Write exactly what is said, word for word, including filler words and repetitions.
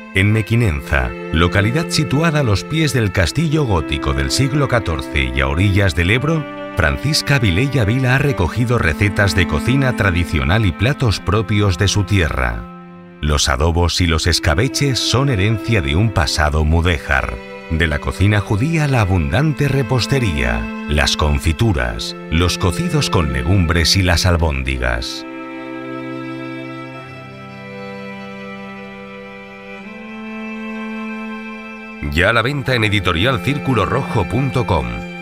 En Mequinenza, localidad situada a los pies del castillo gótico del siglo catorce y a orillas del Ebro, Francisca Vilella Vila ha recogido recetas de cocina tradicional y platos propios de su tierra. Los adobos y los escabeches son herencia de un pasado mudéjar. De la cocina judía la abundante repostería, las confituras, los cocidos con legumbres y las albóndigas. Ya a la venta en editorial círculo rojo punto com.